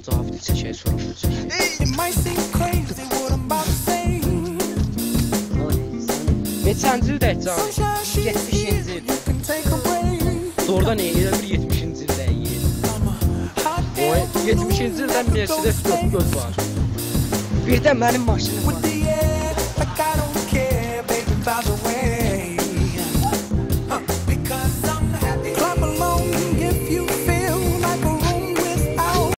Cavid çəkək soruşur çəkək. It might seem crazy what I'm about to say. Neçənci ildə Can? Sunshine, she's 70-ci easy, il. you can take a break. Doğrudan elə bir 70-ci ildə yeyir. I'm a hot O air 70-ci ildən Mercedes 4 var. Bir də mənim maşınım with var. the air, like I don't care, baby, by the